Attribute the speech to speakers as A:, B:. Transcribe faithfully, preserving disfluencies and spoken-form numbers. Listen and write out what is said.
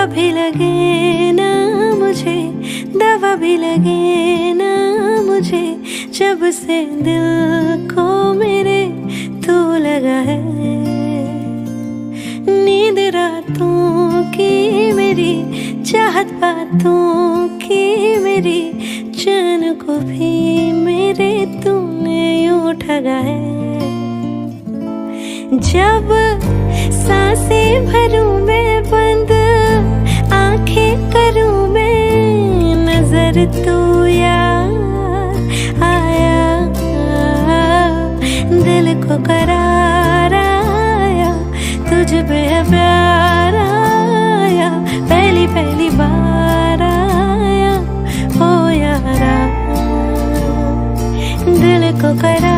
A: दवा भी लगे ना मुझे, दवा भी लगे ना मुझे, जब से दिल को मेरे तू लगा है। नींद रातों की मेरी, चाहत बातों की मेरी, चैन को भी मेरे तूने यूं ठगा है। जब सांसें भरूं मैं बंद, आंखें करूं मैं, नजर तू यार आया, दिल को करार आया, तुझ पे प्यार आया, पहली पहली बार आया ओ यारा, दिल को करार